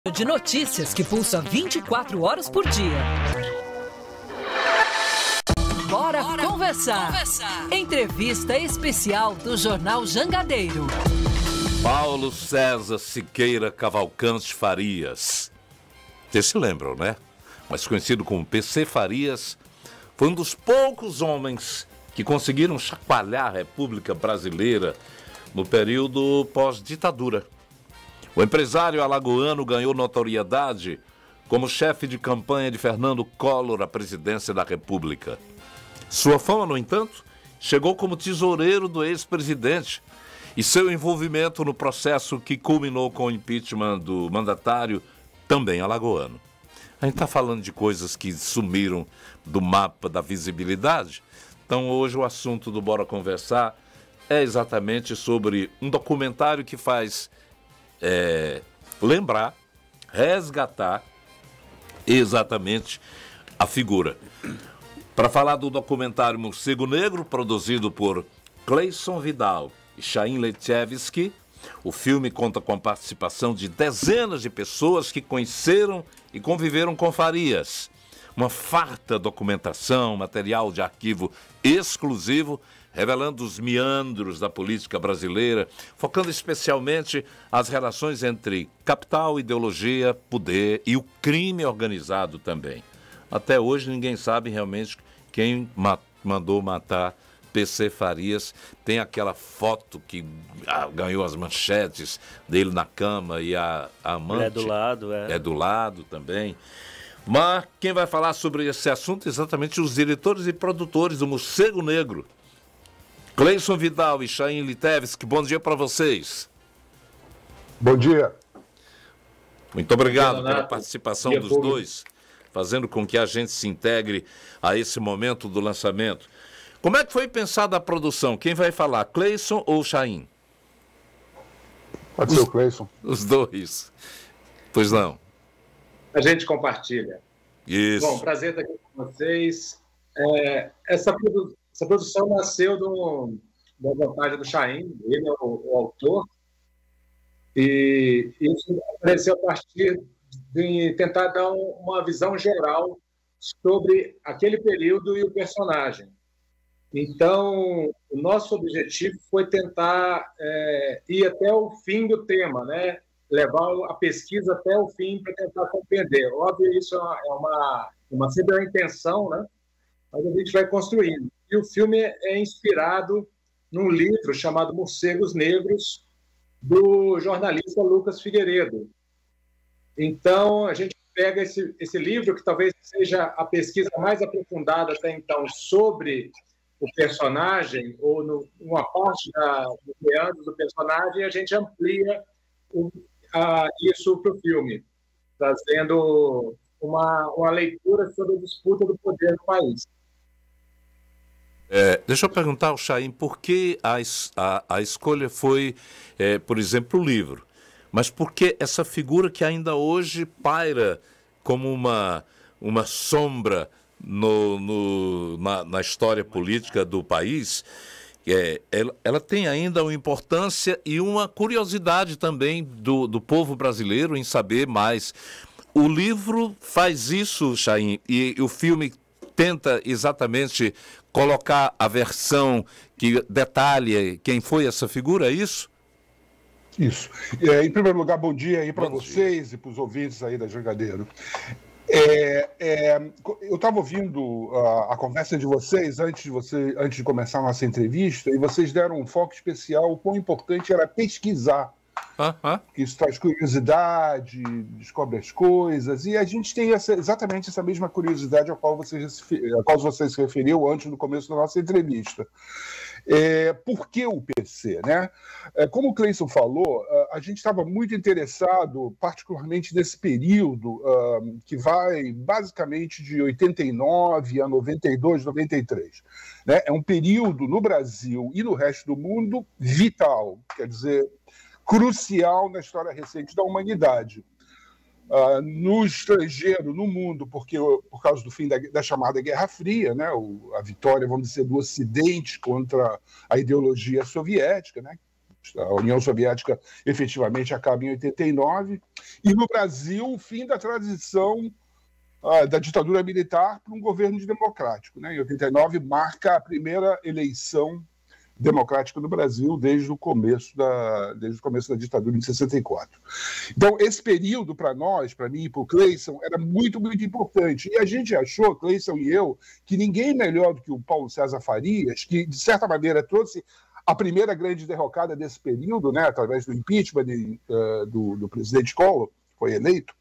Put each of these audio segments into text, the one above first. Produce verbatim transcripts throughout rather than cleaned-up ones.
De notícias que pulsa vinte e quatro horas por dia. Bora, Bora conversar. conversar. Entrevista especial do Jornal Jangadeiro. Paulo César Siqueira Cavalcante Farias. Vocês se lembram, né? Mais conhecido como P C Farias, foi um dos poucos homens que conseguiram chacoalhar a República Brasileira no período pós-ditadura. O empresário alagoano ganhou notoriedade como chefe de campanha de Fernando Collor à presidência da República. Sua fama, no entanto, chegou como tesoureiro do ex-presidente e seu envolvimento no processo que culminou com o impeachment do mandatário, também alagoano. A gente está falando de coisas que sumiram do mapa da visibilidade. Então, hoje o assunto do Bora Conversar é exatamente sobre um documentário que faz é, lembrar, resgatar exatamente a figura. Para falar do documentário Morcego Negro, produzido por Cleison Vidal e Chaim Lechevsky, o filme conta com a participação de dezenas de pessoas que conheceram e conviveram com Farias. Uma farta documentação, material de arquivo exclusivo, revelando os meandros da política brasileira, focando especialmente as relações entre capital, ideologia, poder e o crime organizado também. Até hoje ninguém sabe realmente quem ma- mandou matar P C Farias. Tem aquela foto que ah, ganhou as manchetes dele na cama e a, a amante... É do lado, é. É do lado também. Mas quem vai falar sobre esse assunto é exatamente os diretores e produtores do Morcego Negro. Cleison Vidal e Chaim Lechevsky, bom dia para vocês. Bom dia. Muito obrigado dia, pela participação dia, dos público. dois, fazendo com que a gente se integre a esse momento do lançamento. Como é que foi pensada a produção? Quem vai falar, Cleison ou Chaim? Pode ser o Cleison. Os dois. Pois não. A gente compartilha. Isso. Bom, prazer estar aqui com vocês. É, essa, produ essa produção nasceu do, da vontade do Chaim, ele é o, o autor, e isso apareceu a partir de tentar dar um, uma visão geral sobre aquele período e o personagem. Então, o nosso objetivo foi tentar é, ir até o fim do tema, né? Levar a pesquisa até o fim para tentar compreender. Óbvio, isso é uma, uma sempre uma intenção, né? Mas a gente vai construindo. E o filme é inspirado num livro chamado Morcegos Negros, do jornalista Lucas Figueiredo. Então, a gente pega esse, esse livro, que talvez seja a pesquisa mais aprofundada até então sobre o personagem, ou no, uma parte da, do meandro do personagem, e a gente amplia o, a, isso para o filme, trazendo uma, uma leitura sobre a disputa do poder no país. É, deixa eu perguntar ao Chaim, por que a, a, a escolha foi, é, por exemplo, o livro? Mas por que essa figura que ainda hoje paira como uma, uma sombra no, no, na, na história política do país? É, ela, ela tem ainda uma importância e uma curiosidade também do, do povo brasileiro em saber mais. O livro faz isso, Chaim, e, e o filme tenta exatamente colocar a versão que detalha quem foi essa figura, é isso? Isso. É, em primeiro lugar, bom dia aí para vocês dia. E para os ouvintes aí da Jangadeiro. É, é, eu estava ouvindo a, a conversa de vocês antes de, você, antes de começar a nossa entrevista, e vocês deram um foco especial, o quão importante era pesquisar. Uh-huh. Isso traz curiosidade, descobre as coisas, e a gente tem essa, exatamente essa mesma curiosidade a qual, você, a qual você se referiu antes no começo da nossa entrevista. É, por que o P C, né? É, como o Cleison falou, a gente estava muito interessado, particularmente nesse período uh, que vai basicamente de oitenta e nove a noventa e dois, noventa e três. Né? É um período no Brasil e no resto do mundo vital, quer dizer, crucial na história recente da humanidade. Uh, no estrangeiro, no mundo, porque por causa do fim da, da chamada Guerra Fria, né, o, a vitória, vamos dizer, do Ocidente contra a ideologia soviética, né, A União Soviética efetivamente acaba em oitenta e nove, e no Brasil o fim da transição uh, da ditadura militar para um governo democrático, né? Em oitenta e nove marca a primeira eleição democrática no Brasil desde o começo da, desde o começo da ditadura em sessenta e quatro. Então, esse período para nós, para mim e para o Cleison, era muito, muito importante. E a gente achou, Cleison e eu, que ninguém melhor do que o Paulo César Farias, que, de certa maneira, trouxe a primeira grande derrocada desse período, né, através do impeachment de, uh, do, do presidente Collor, que foi eleito,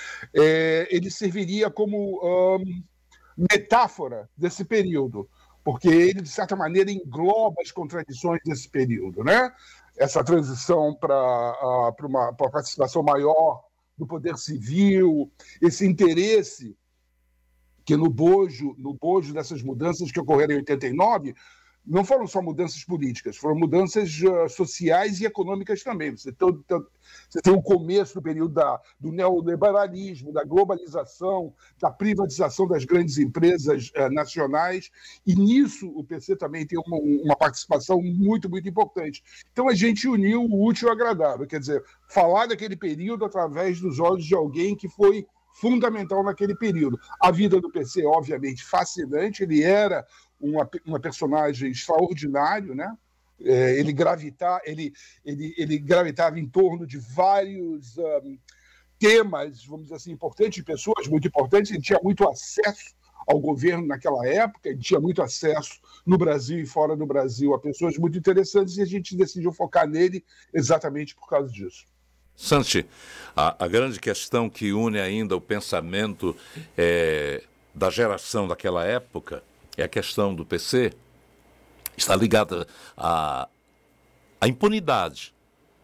é, ele serviria como um, metáfora desse período, porque ele, de certa maneira, engloba as contradições desse período, né? Essa transição para uh, para uma pra participação maior do poder civil, esse interesse que no bojo, no bojo dessas mudanças que ocorreram em oitenta e nove, não foram só mudanças políticas, foram mudanças uh, sociais e econômicas também. Você tem, você tem o começo do período da, do neoliberalismo, da globalização, da privatização das grandes empresas uh, nacionais, e nisso o P C também tem uma, uma participação muito, muito importante. Então a gente uniu o útil ao agradável, quer dizer, falar daquele período através dos olhos de alguém que foi fundamental naquele período. A vida do P C, obviamente, fascinante, ele era Uma, uma personagem extraordinário, né? É, ele, gravita, ele, ele, ele gravitava em torno de vários um, temas, vamos dizer assim, importantes, de pessoas muito importantes. Ele tinha muito acesso ao governo naquela época, ele tinha muito acesso no Brasil e fora do Brasil a pessoas muito interessantes, e a gente decidiu focar nele exatamente por causa disso. Santi, a, a grande questão que une ainda o pensamento é, da geração daquela época é a questão do P C, está ligada à, à impunidade.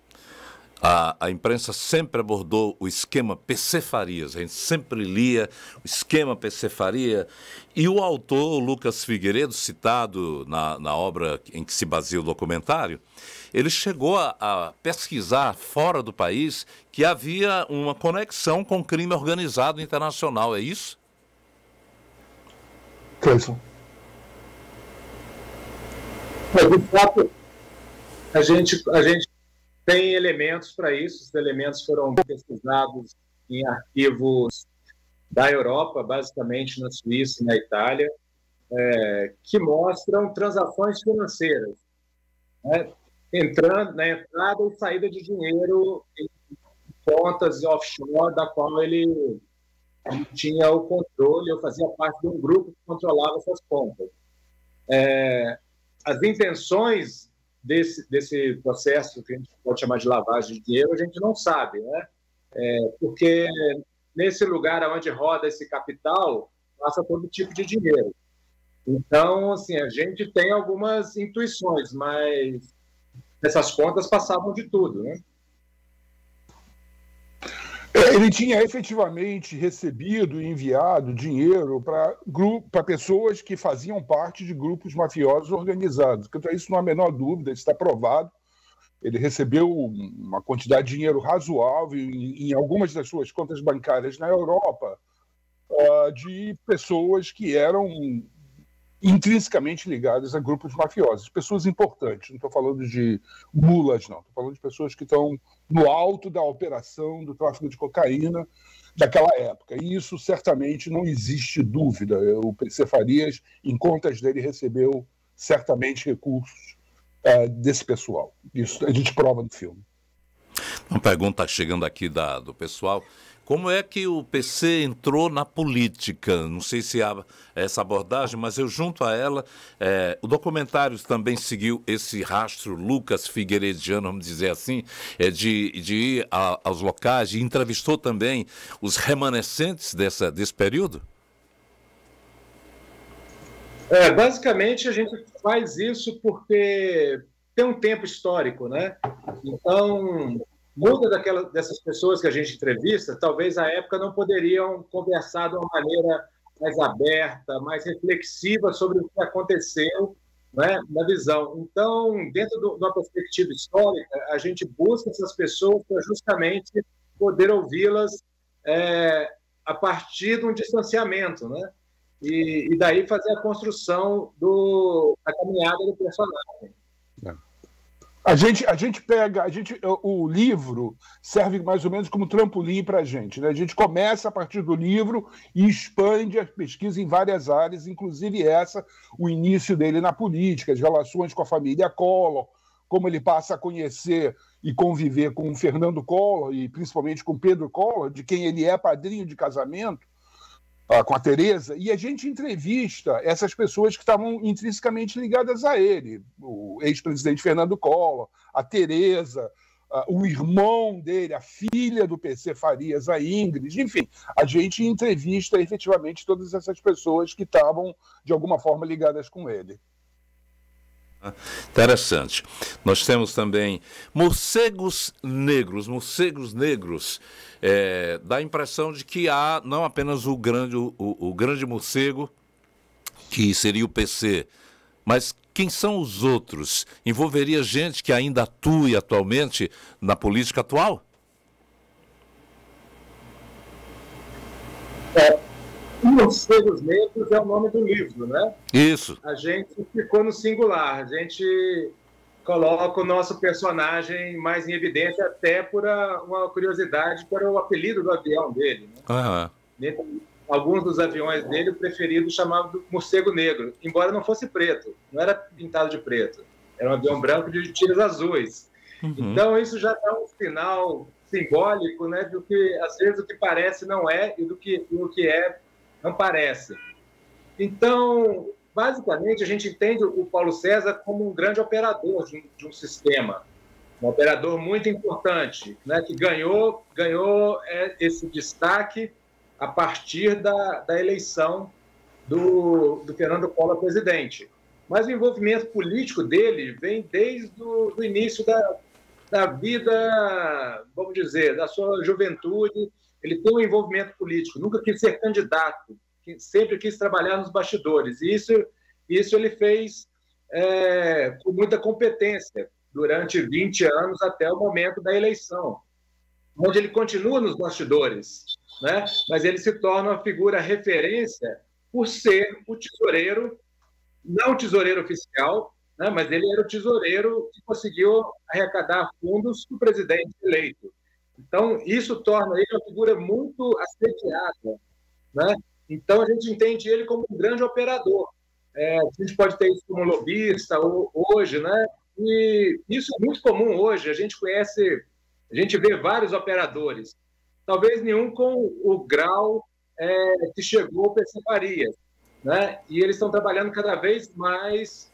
A, a imprensa sempre abordou o esquema P C Farias, a gente sempre lia o esquema P C Faria, e o autor, Lucas Figueiredo, citado na, na obra em que se baseia o documentário, ele chegou a, a pesquisar fora do país que havia uma conexão com o crime organizado internacional, é isso? Cleison. De fato, a gente, a gente tem elementos para isso. Os elementos foram pesquisados em arquivos da Europa, basicamente na Suíça e na Itália, é, que mostram transações financeiras, né, entrando na entrada e saída de dinheiro em contas offshore, da qual ele, ele tinha o controle, eu fazia parte de um grupo que controlava essas contas. É, as intenções desse, desse processo, que a gente pode chamar de lavagem de dinheiro, a gente não sabe, né? É, porque nesse lugar onde roda esse capital, passa todo tipo de dinheiro. Então, assim, a gente tem algumas intuições, mas essas contas passavam de tudo, né? Ele tinha efetivamente recebido e enviado dinheiro para pessoas que faziam parte de grupos mafiosos organizados. Então, isso não há a menor dúvida, isso está provado. Ele recebeu uma quantidade de dinheiro razoável em, em algumas das suas contas bancárias na Europa, uh, de pessoas que eram intrinsecamente ligadas a grupos mafiosos, pessoas importantes. Não estou falando de mulas, não. Estou falando de pessoas que estão no alto da operação do tráfico de cocaína daquela época. E isso certamente não existe dúvida. O P C Farias, em contas dele, recebeu certamente recursos uh, desse pessoal. Isso a gente prova no filme. Uma pergunta chegando aqui da, do pessoal. Como é que o P C entrou na política? Não sei se há essa abordagem, mas eu junto a ela, é, o documentário também seguiu esse rastro Lucas Figueirediano, vamos dizer assim, é, de, de ir a, aos locais e entrevistou também os remanescentes dessa, desse período? É, basicamente a gente faz isso porque tem um tempo histórico, né? Então, muitas daquelas, dessas pessoas que a gente entrevista, talvez à época não poderiam conversar de uma maneira mais aberta, mais reflexiva sobre o que aconteceu, né, na visão. Então, dentro do, de uma perspectiva histórica, a gente busca essas pessoas para justamente poder ouvi-las é, a partir de um distanciamento, né? E, e daí fazer a construção do, da caminhada do personagem. A gente, a gente pega, a gente, o livro serve mais ou menos como trampolim para a gente, né? A gente começa a partir do livro e expande a pesquisa em várias áreas, inclusive essa, o início dele na política, as relações com a família Collor, como ele passa a conhecer e conviver com o Fernando Collor e principalmente com Pedro Collor, de quem ele é padrinho de casamento, com a Tereza, e a gente entrevista essas pessoas que estavam intrinsecamente ligadas a ele, o ex-presidente Fernando Collor, a Tereza, o irmão dele, a filha do P C Farias, a Ingrid, enfim, a gente entrevista efetivamente todas essas pessoas que estavam, de alguma forma, ligadas com ele. Interessante. Nós temos também morcegos negros. Morcegos negros é, dá a impressão de que há não apenas o grande, o, o grande morcego, que seria o P C, mas quem são os outros? Envolveria gente que ainda atue atualmente na política atual? É. Morcegos Negros é o nome do livro, né? Isso. A gente ficou no singular, a gente coloca o nosso personagem mais em evidência até por a, uma curiosidade para o apelido do avião dele. Né? Uhum. Dentre alguns dos aviões dele, o preferido chamava de Morcego Negro, embora não fosse preto, não era pintado de preto, era um avião branco de tiras azuis. Uhum. Então isso já dá um sinal simbólico, né, do que às vezes o que parece não é e do que o que é não parece. Então, basicamente, a gente entende o Paulo César como um grande operador de um, de um sistema, um operador muito importante, né, que ganhou, ganhou esse destaque a partir da, da eleição do, do Fernando Collor presidente. Mas o envolvimento político dele vem desde o do início da, da vida, vamos dizer, da sua juventude. Ele tem um envolvimento político, nunca quis ser candidato, sempre quis trabalhar nos bastidores. E isso, isso ele fez é, com muita competência durante vinte anos até o momento da eleição, onde ele continua nos bastidores, né? Mas ele se torna uma figura referência por ser o tesoureiro, não o tesoureiro oficial, né? Mas ele era o tesoureiro que conseguiu arrecadar fundos para o presidente eleito. Então, isso torna ele uma figura muito assediada, né? Então, a gente entende ele como um grande operador. É, a gente pode ter isso como lobista hoje, né? E isso é muito comum hoje. A gente conhece, a gente vê vários operadores, talvez nenhum com o grau é, que chegou o P C Farias, né? E eles estão trabalhando cada vez mais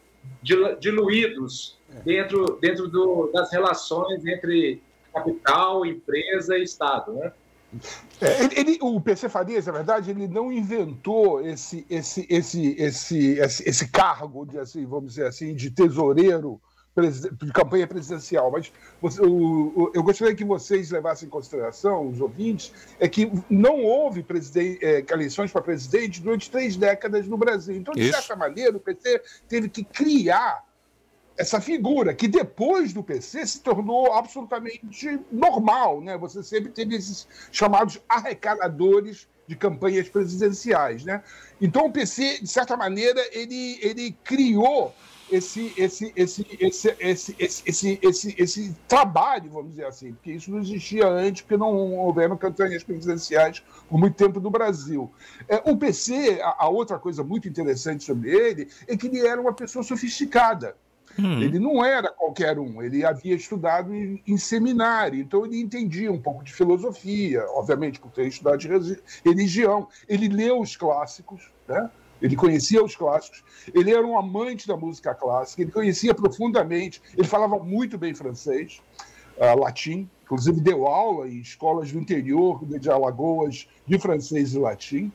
diluídos dentro, dentro do, das relações entre capital, empresa e Estado, né? É, ele, ele, o P C Farias, na verdade, ele não inventou esse, esse, esse, esse, esse, esse cargo, de, assim, vamos dizer assim, de tesoureiro de campanha presidencial, mas você, o, o, eu gostaria que vocês levassem em consideração, os ouvintes, é que não houve é, eleições para presidente durante três décadas no Brasil. Então, de Isso. certa maneira, o P C teve que criar essa figura, que depois do P C se tornou absolutamente normal, né? Você sempre teve esses chamados arrecadadores de campanhas presidenciais, né? Então o P C, de certa maneira, ele, ele criou esse, esse, esse, esse, esse, esse, esse, esse, esse trabalho, vamos dizer assim, porque isso não existia antes, porque não houveram campanhas presidenciais por muito tempo no Brasil. É, o P C, a, a outra coisa muito interessante sobre ele, é que ele era uma pessoa sofisticada. Hum. Ele não era qualquer um, ele havia estudado em, em seminário, então ele entendia um pouco de filosofia, obviamente por ter estudado de religião. Ele leu os clássicos, né? Ele conhecia os clássicos, ele era um amante da música clássica, ele conhecia profundamente, ele falava muito bem francês, uh, latim, inclusive deu aula em escolas do interior de Alagoas de francês e latim.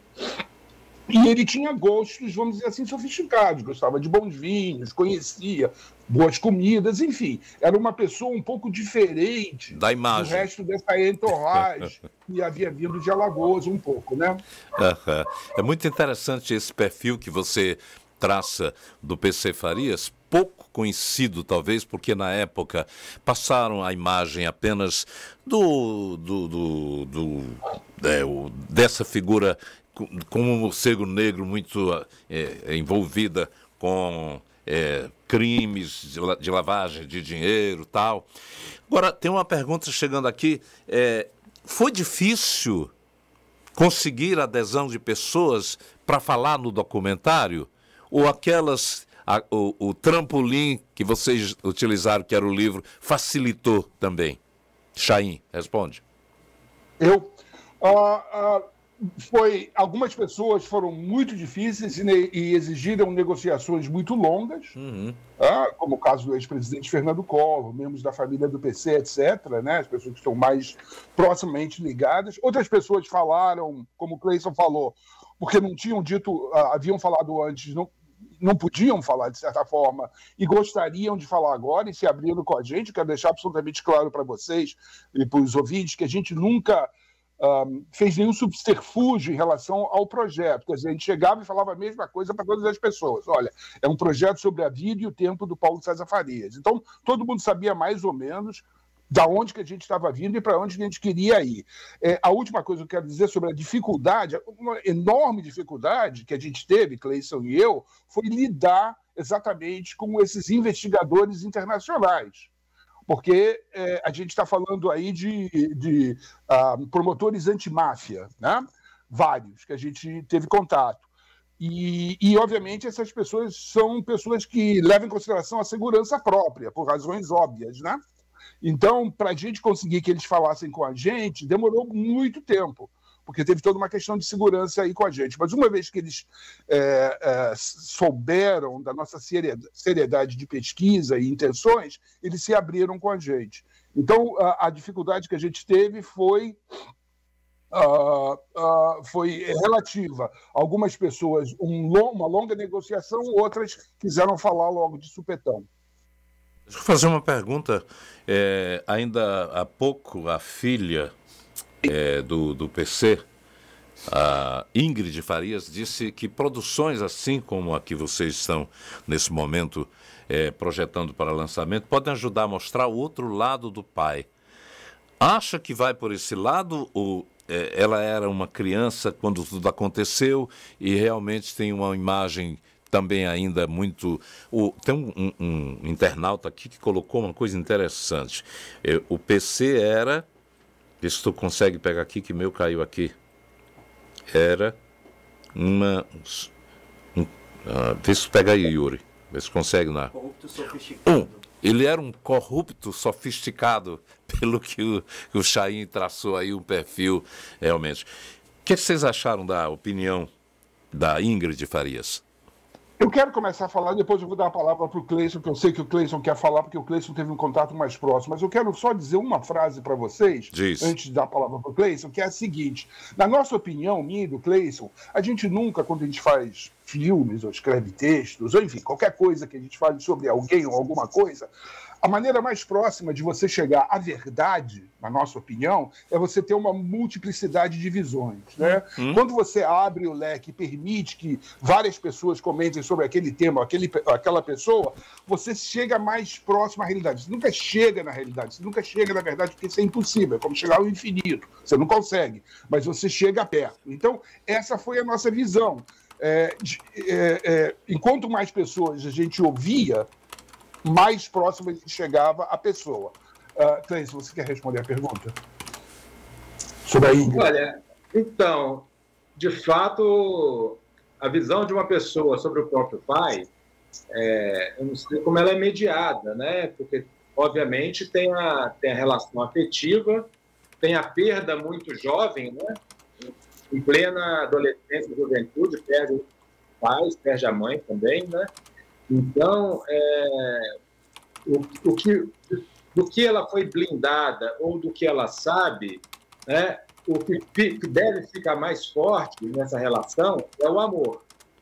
E ele tinha gostos, vamos dizer assim, sofisticados, gostava de bons vinhos, conhecia boas comidas, enfim. Era uma pessoa um pouco diferente da imagem do resto dessa entourage que havia vindo de Alagoas um pouco, né? Uhum. É muito interessante esse perfil que você traça do P C Farias, pouco conhecido talvez, porque na época passaram a imagem apenas do, do, do, do é, o, dessa figura como um morcego negro muito é, envolvida com é, crimes de, de lavagem de dinheiro e tal. Agora, tem uma pergunta chegando aqui. É, foi difícil conseguir adesão de pessoas para falar no documentário? Ou aquelas, a, o, o trampolim que vocês utilizaram, que era o livro, facilitou também? Chaim, responde. Eu... Uh, uh, foi, algumas pessoas foram muito difíceis e, ne, e exigiram negociações muito longas, uhum. uh, como o caso do ex-presidente Fernando Collor, membros da família do P C, etcétera, né, as pessoas que estão mais proximamente ligadas. Outras pessoas falaram, como o Cleison falou, porque não tinham dito, uh, haviam falado antes, não, não podiam falar de certa forma e gostariam de falar agora e se abrindo com a gente. Quero deixar absolutamente claro para vocês e para os ouvintes que a gente nunca... Um, fez nenhum subterfúgio em relação ao projeto. Quer dizer, a gente chegava e falava a mesma coisa para todas as pessoas. Olha, é um projeto sobre a vida e o tempo do Paulo César Farias. Então, todo mundo sabia mais ou menos da onde que a gente estava vindo e para onde que a gente queria ir. É, a última coisa que eu quero dizer sobre a dificuldade, uma enorme dificuldade que a gente teve, Cleison e eu, foi lidar exatamente com esses investigadores internacionais. Porque é, a gente está falando aí de, de uh, promotores antimáfia, né? Vários, que a gente teve contato. E, e, obviamente, essas pessoas são pessoas que levam em consideração a segurança própria, por razões óbvias, né? Então, para a gente conseguir que eles falassem com a gente, demorou muito tempo, porque teve toda uma questão de segurança aí com a gente. Mas uma vez que eles é, é, souberam da nossa seriedade de pesquisa e intenções, eles se abriram com a gente. Então, a, a dificuldade que a gente teve foi, uh, uh, foi relativa. Algumas pessoas, um, uma longa negociação, outras quiseram falar logo de supetão. Deixa eu fazer uma pergunta. É, ainda há pouco, a filha... É, do, do P C, a Ingrid Farias, disse que produções assim como a que vocês estão nesse momento é, projetando para lançamento podem ajudar a mostrar o outro lado do pai. Acha que vai por esse lado ou é, ela era uma criança quando tudo aconteceu e realmente tem uma imagem também ainda muito... O, tem um, um, um internauta aqui que colocou uma coisa interessante. É, o P C era... Vê se tu consegue pegar aqui, que meu caiu aqui. Era uma... Um, uh, vê se tu pega aí, Yuri. Vê se consegue na... Corrupto sofisticado. Um, ele era um corrupto sofisticado, pelo que o, que o Chaim traçou aí, um perfil, realmente. O que vocês acharam da opinião da Ingrid Farias? Eu quero começar a falar, depois eu vou dar a palavra para o Cleison, que eu sei que o Cleison quer falar, porque o Cleison teve um contato mais próximo. Mas eu quero só dizer uma frase para vocês, Diz. antes de dar a palavra para o Cleison, que é a seguinte. Na nossa opinião, minha e do Cleison, a gente nunca, quando a gente faz filmes, ou escreve textos, ou enfim, qualquer coisa que a gente fale sobre alguém ou alguma coisa, a maneira mais próxima de você chegar à verdade, na nossa opinião, é você ter uma multiplicidade de visões, né? Hum. Quando você abre o leque e permite que várias pessoas comentem sobre aquele tema, aquele, aquela pessoa, você chega mais próximo à realidade. Você nunca chega na realidade, você nunca chega na verdade, porque isso é impossível, é como chegar ao infinito. Você não consegue, mas você chega perto. Então, essa foi a nossa visão. É, é, é, enquanto mais pessoas a gente ouvia, mais próximo a gente chegava à pessoa. Uh, Cleison, você quer responder a pergunta? Sobre a Ingrid? Olha, então, de fato, a visão de uma pessoa sobre o próprio pai, é, eu não sei como ela é mediada, né? Porque, obviamente, tem a, tem a relação afetiva, tem a perda muito jovem, né? Em plena adolescência e juventude, perde os pais, perde a mãe também, né? Então, é, o, o que, do que ela foi blindada ou do que ela sabe, né, o que, que deve ficar mais forte nessa relação é o amor.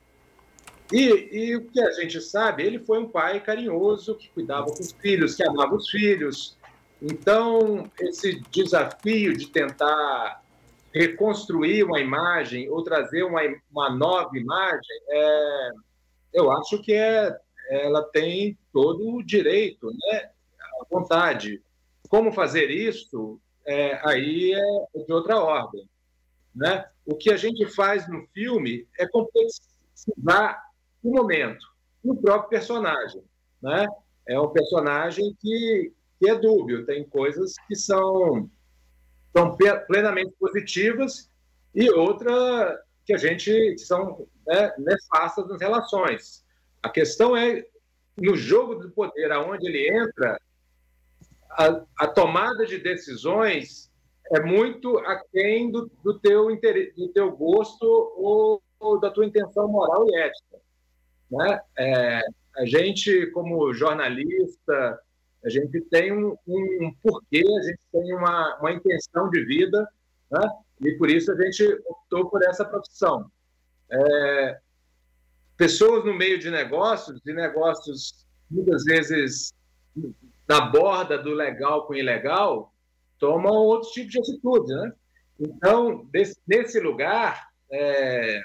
E, e o que a gente sabe, ele foi um pai carinhoso, que cuidava dos filhos, que amava os filhos. Então, esse desafio de tentar reconstruir uma imagem ou trazer uma, uma nova imagem, é, eu acho que é, ela tem todo o direito, né, a vontade. Como fazer isso, é, aí é de outra ordem, né? O que a gente faz no filme é complexizar o momento. e o próprio personagem, né? É um personagem que, que é dúbio, tem coisas que são, são plenamente positivas e outra que a gente que são, né, nefastas nas relações. A questão é, no jogo do poder, aonde ele entra, a, a tomada de decisões é muito aquém do, do, teu, do teu gosto ou, ou da tua intenção moral e ética, né? É, a gente, como jornalista, a gente tem um, um porquê, a gente tem uma, uma intenção de vida, né? E por isso a gente optou por essa profissão. É, pessoas no meio de negócios, de negócios muitas vezes na borda do legal com o ilegal, tomam outros tipos de atitude, né? Então, desse, nesse lugar, é,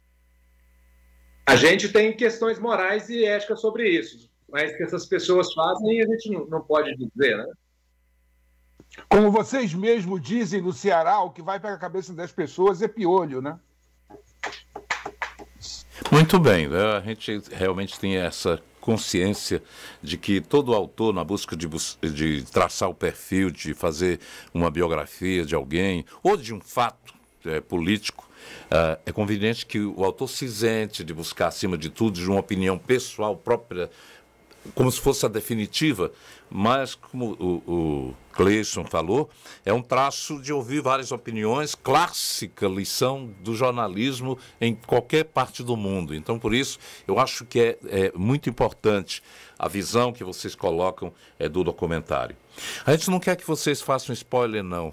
a gente tem questões morais e éticas sobre isso, mas que essas pessoas fazem a gente não, não pode dizer, né? Como vocês mesmos dizem no Ceará, o que vai para a cabeça das pessoas é piolho, né? Muito bem, né? A gente realmente tem essa consciência de que todo autor, na busca de, bus de traçar o perfil, de fazer uma biografia de alguém, ou de um fato é, político, uh, é conveniente que o autor se isente de buscar, acima de tudo, de uma opinião pessoal própria, como se fosse a definitiva, mas, como o, o Cleison falou, é um traço de ouvir várias opiniões, clássica lição do jornalismo em qualquer parte do mundo. Então, por isso, eu acho que é, é muito importante a visão que vocês colocam é, do documentário. A gente não quer que vocês façam spoiler, não.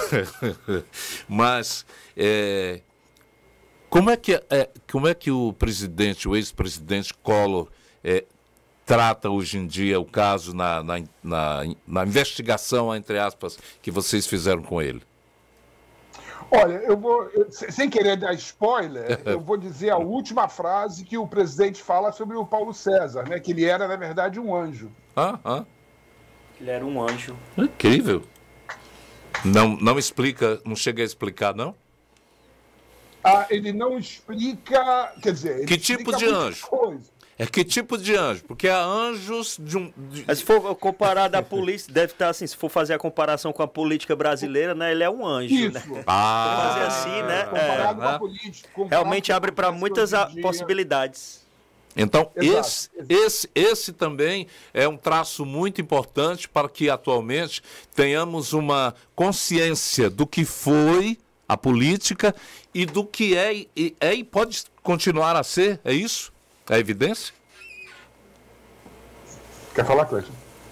Mas, é, como, é que, é, como é que o presidente, o ex-presidente Collor, é, trata hoje em dia o caso na, na, na, na investigação, entre aspas, que vocês fizeram com ele? Olha, eu vou, eu, sem querer dar spoiler, eu vou dizer a última frase que o presidente fala sobre o Paulo César, né? Que ele era, na verdade, um anjo. Ah, ah. Ele era um anjo. Incrível. Não, não explica, não chega a explicar, não? Ah, ele não explica, quer dizer... Ele que tipo de anjo? Coisa. É que tipo de anjo? Porque há anjos de um... De... Mas se for comparar da polícia, deve estar assim, se for fazer a comparação com a política brasileira, né, ele é um anjo, Isso. né? Ah, fazer assim, né? Comparado é, com a política, realmente abre para muitas possibilidades. Então, Exato, esse, exato. esse, esse também é um traço muito importante para que atualmente tenhamos uma consciência do que foi a política e do que é e, é, e pode continuar a ser, é isso? É evidência? Quer falar, Cleiton?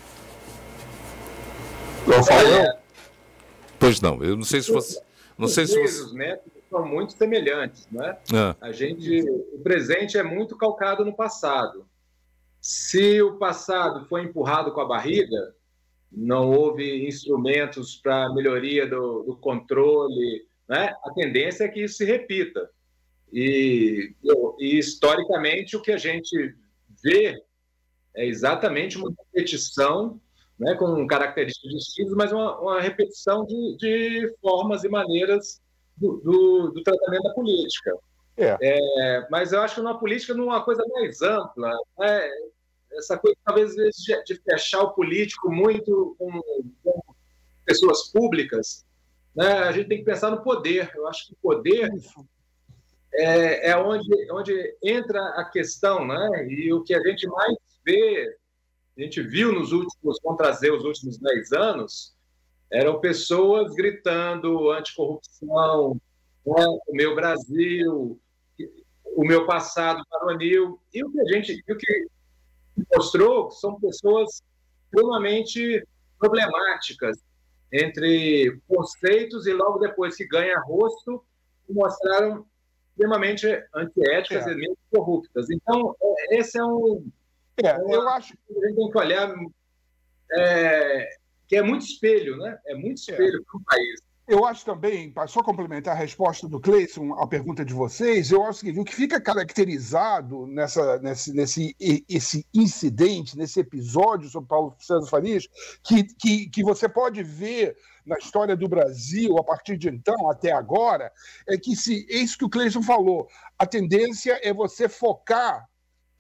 Eu falo. Pois não, eu não sei se você... Não sei se você... Os métodos são muito semelhantes, né? Ah. A gente, o presente é muito calcado no passado. Se o passado foi empurrado com a barriga, não houve instrumentos para melhoria do, do controle, né? A tendência é que isso se repita. E, e, historicamente, o que a gente vê é exatamente uma repetição, né, com características distintas, mas uma, uma repetição de, de formas e maneiras do, do, do tratamento da política. É. É, mas eu acho que na política, numa coisa mais ampla, né, essa coisa, talvez, de, de fechar o político muito com, com pessoas públicas, né, a gente tem que pensar no poder. Eu acho que o poder... É, é onde, onde entra a questão, né? E o que a gente mais vê, a gente viu nos últimos, vamos trazer os últimos dez anos, eram pessoas gritando anticorrupção, né? O meu Brasil, o meu passado varonil. E o que a gente o que mostrou são pessoas extremamente problemáticas entre conceitos e logo depois que ganha rosto, mostraram extremamente antiéticas é. e mesmo corruptas. Então, esse é um... É, um eu acho que a gente tem que olhar, é, que é muito espelho, né? É muito espelho é. para o país. Eu acho também, para só complementar a resposta do Cleison à pergunta de vocês, eu acho que o que fica caracterizado nessa, nesse, nesse esse incidente, nesse episódio sobre Paulo César Farias, que, que, que você pode ver na história do Brasil, a partir de então até agora, é que se, é isso que o Cleison falou, a tendência é você focar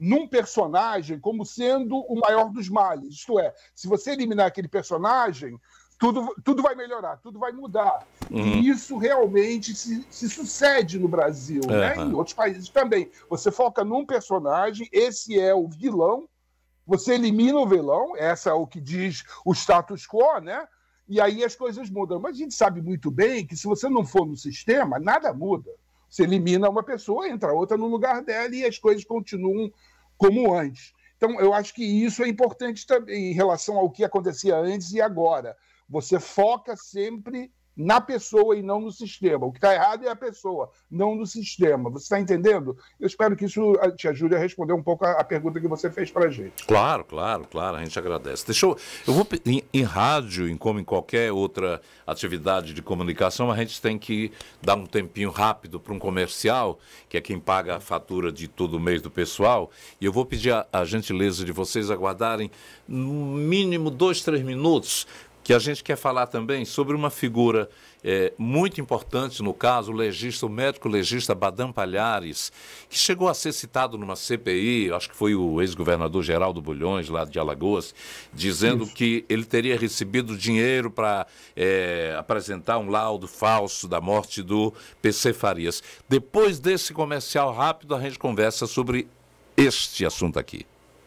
num personagem como sendo o maior dos males. Isto é, se você eliminar aquele personagem, tudo, tudo vai melhorar, tudo vai mudar. Uhum. E isso realmente se, se sucede no Brasil, uhum. né? Em outros países também. Você foca num personagem, esse é o vilão, você elimina o vilão, essa é o que diz o status quo, né? E aí as coisas mudam. Mas a gente sabe muito bem que se você não for no sistema, nada muda. Você elimina uma pessoa, entra outra no lugar dela e as coisas continuam como antes. Então, eu acho que isso é importante também em relação ao que acontecia antes e agora. Você foca sempre na pessoa e não no sistema. O que está errado é a pessoa, não no sistema. Você está entendendo? Eu espero que isso te ajude a responder um pouco a, a pergunta que você fez para a gente. Claro, claro, claro. A gente agradece. Deixa eu... Eu vou... Em, em rádio, em, como em qualquer outra atividade de comunicação, a gente tem que dar um tempinho rápido para um comercial, que é quem paga a fatura de todo mês do pessoal. E eu vou pedir a, a gentileza de vocês aguardarem no mínimo dois, três minutos, que a gente quer falar também sobre uma figura é, muito importante, no caso, o legista, o médico legista Badam Palhares, que chegou a ser citado numa C P I, acho que foi o ex-governador Geraldo Bulhões, lá de Alagoas, dizendo Isso. que ele teria recebido dinheiro para é, apresentar um laudo falso da morte do P C Farias. Depois desse comercial rápido, a gente conversa sobre este assunto aqui.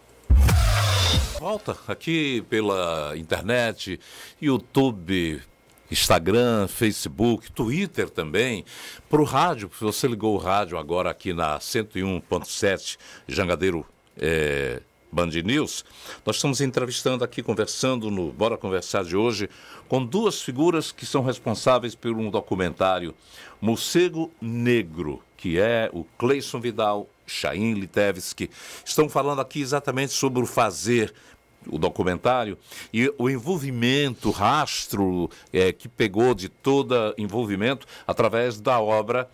Volta aqui pela internet, YouTube, Instagram, Facebook, Twitter também, para o rádio. Se você ligou o rádio agora aqui na cento e um ponto sete, Jangadeiro é, Band News, nós estamos entrevistando aqui, conversando no Bora Conversar de hoje, com duas figuras que são responsáveis por um documentário, Morcego Negro, que é o Cleison Vidal, Chaim Litevski, estão falando aqui exatamente sobre o fazer, o documentário, e o envolvimento, o rastro é, que pegou de todo envolvimento através da obra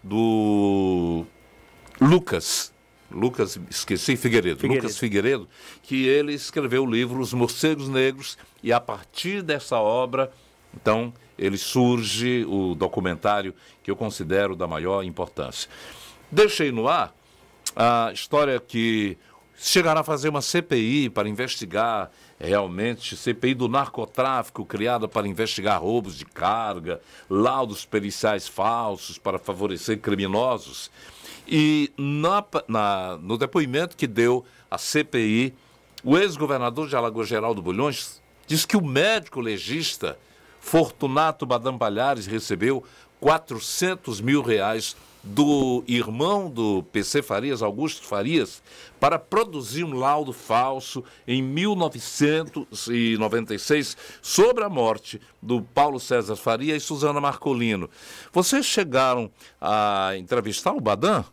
do Lucas, Lucas, esqueci, Figueiredo, Figueiredo, Lucas Figueiredo, que ele escreveu o livro Os Morcegos Negros, e a partir dessa obra, então, ele surge o documentário que eu considero da maior importância. Deixei no ar a história que chegaram a fazer uma C P I para investigar realmente, C P I do narcotráfico, criada para investigar roubos de carga, laudos periciais falsos para favorecer criminosos. E na, na, no depoimento que deu a C P I, o ex-governador de Alagoas, Geraldo Bulhões, diz que o médico legista Fortunato Badam Palhares recebeu quatrocentos mil reais do irmão do P C Farias, Augusto Farias, para produzir um laudo falso em mil novecentos e noventa e seis sobre a morte do Paulo César Faria e Suzana Marcolino. Vocês chegaram a entrevistar o Badam?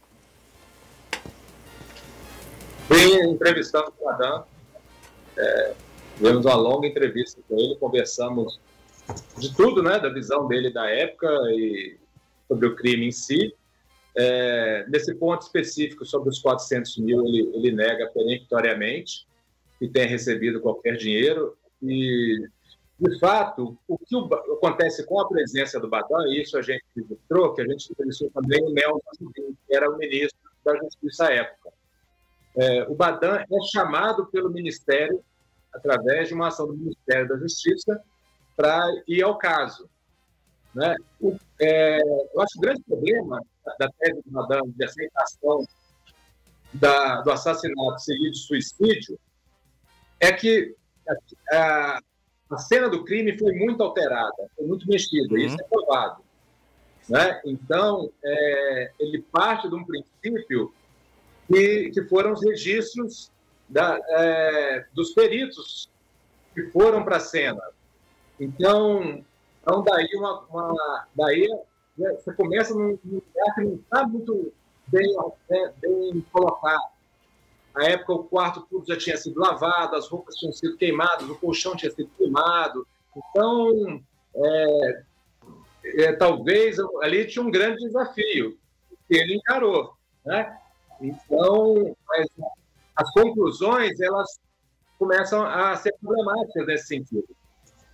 Fui entrevistando o Badam, é, tivemos uma longa entrevista com ele, conversamos de tudo, né, da visão dele da época e sobre o crime em si. É, nesse ponto específico sobre os quatrocentos mil, ele, ele nega peremptoriamente que tenha recebido qualquer dinheiro. E, de fato, o que o, acontece com a presença do Badam, e isso a gente registrou, que a gente entrevistou também o Nelson, que era o ministro da Justiça à época. É, o Badam é chamado pelo Ministério, através de uma ação do Ministério da Justiça, para ir ao caso. Né? O, é, eu acho que o grande problema da tese do Badam de aceitação da, do assassinato seguido de suicídio é que a, a, a cena do crime foi muito alterada, foi muito mexida, uhum. Isso é provado. Né? Então, é, ele parte de um princípio que, que foram os registros da, é, dos peritos que foram para a cena. Então, então daí, uma, uma, daí né, você começa num lugar que não está muito bem, né, bem colocado. Na época, o quarto tudo já tinha sido lavado, as roupas tinham sido queimadas, o colchão tinha sido queimado. Então, é, é, talvez ali tinha um grande desafio que ele encarou. Né? Então, as, as conclusões elas começam a ser problemáticas nesse sentido.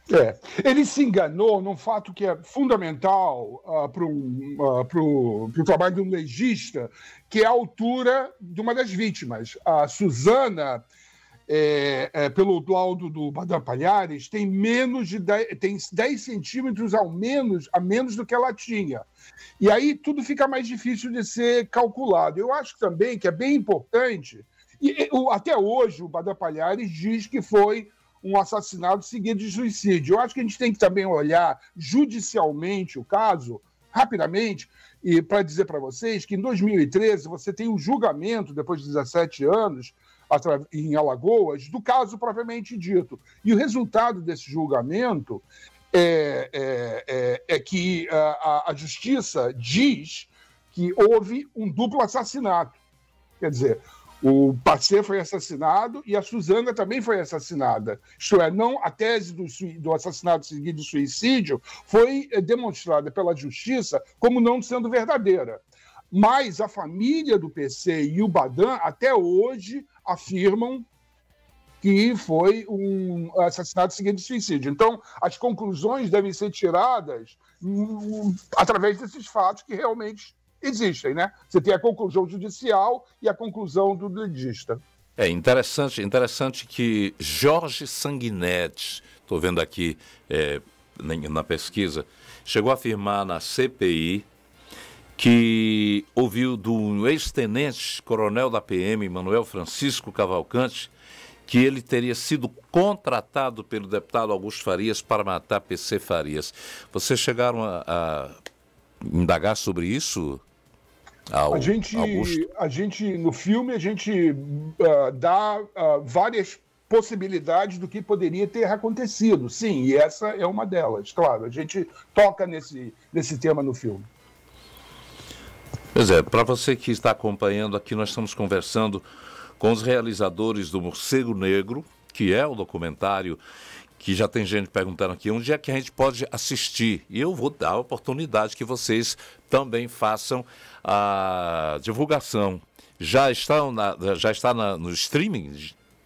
É, ele se enganou num fato que é fundamental uh, para um, uh, o trabalho de um legista, que é a altura de uma das vítimas. A Suzana, é, é, pelo laudo do Badan Palhares, tem menos de dez, tem dez centímetros ao menos, a menos do que ela tinha. E aí tudo fica mais difícil de ser calculado. Eu acho também que é bem importante, e até hoje o Badan Palhares diz que foi um assassinato seguido de suicídio. Eu acho que a gente tem que também olhar judicialmente o caso, rapidamente, e para dizer para vocês que em dois mil e treze você tem um julgamento, depois de dezessete anos, em Alagoas, do caso propriamente dito. E o resultado desse julgamento é, é, é, é que a, a justiça diz que houve um duplo assassinato. Quer dizer, o Pacê foi assassinado e a Suzana também foi assassinada. Isto é, não, a tese do, do assassinato seguido de suicídio foi demonstrada pela justiça como não sendo verdadeira. Mas a família do P C e o Badan, até hoje, afirmam que foi um assassinato seguido de suicídio. Então, as conclusões devem ser tiradas um, através desses fatos que realmente existem, né? Você tem a conclusão judicial e a conclusão do legista. É interessante, interessante que Jorge Sanguinetti, estou vendo aqui é, na pesquisa, chegou a afirmar na C P I que ouviu do ex-tenente coronel da P M, Manuel Francisco Cavalcante, que ele teria sido contratado pelo deputado Augusto Farias para matar P C Farias. Vocês chegaram a, a indagar sobre isso? Ao, a, gente, a gente, no filme, a gente uh, dá uh, várias possibilidades do que poderia ter acontecido. Sim, e essa é uma delas, claro. A gente toca nesse, nesse tema no filme. Pois é, para você que está acompanhando aqui, nós estamos conversando com os realizadores do Morcego Negro, que é o documentário que já tem gente perguntando aqui, onde é que a gente pode assistir? E eu vou dar a oportunidade que vocês também façam a divulgação. Já está, na, já está na, no streaming?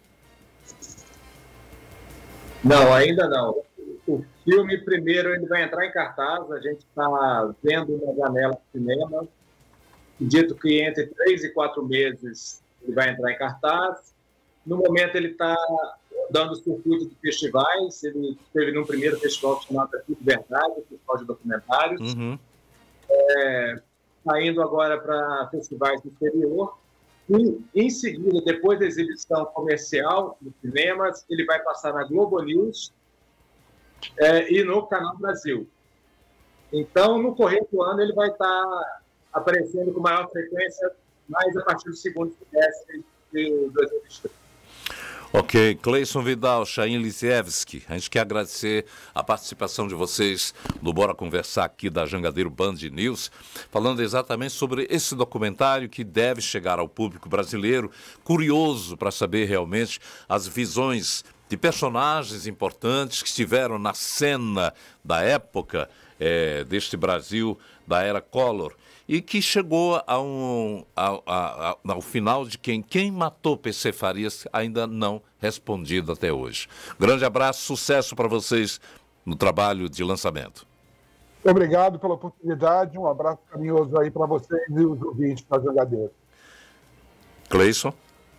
Não, ainda não. O filme, primeiro, ele vai entrar em cartaz. A gente está vendo na janela do cinema. Dito que entre três e quatro meses ele vai entrar em cartaz. No momento, ele está dando circuito de festivais. Ele esteve num primeiro festival chamado Aqui de Verdade, festival de documentários. Uhum. É, está indo agora para festivais do exterior. E, em seguida, depois da exibição comercial nos cinemas, ele vai passar na Globo News é, e no Canal Brasil. Então, no correr do ano, ele vai estar aparecendo com maior frequência, mais a partir do segundo semestre de dois mil e vinte e três. Ok, Cleison Vidal, Chaim Lisievski, a gente quer agradecer a participação de vocês no Bora Conversar aqui da Jangadeiro Band News, falando exatamente sobre esse documentário que deve chegar ao público brasileiro, curioso para saber realmente as visões de personagens importantes que estiveram na cena da época é, deste Brasil, da era Collor, e que chegou a um, a, a, a, ao final de quem, quem matou P C Farias ainda não respondido até hoje. Grande abraço, sucesso para vocês no trabalho de lançamento. Obrigado pela oportunidade, um abraço carinhoso aí para vocês e os ouvintes da Jangadeiro. Cleison?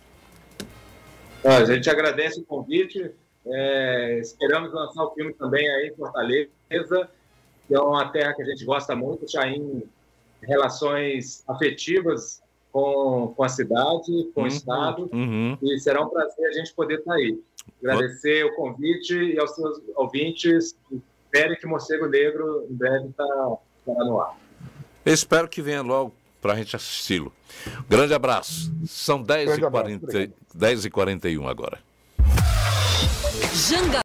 A gente agradece o convite, é, esperamos lançar o filme também aí em Fortaleza, que é uma terra que a gente gosta muito, Chaim, relações afetivas com, com a cidade, com uhum, o Estado, uhum. E será um prazer a gente poder estar aí. Agradecer o convite e aos seus ouvintes, espero que Morcego Negro em breve estará no ar. Eu espero que venha logo para a gente assisti-lo. Grande abraço. São dez e quarenta e um agora.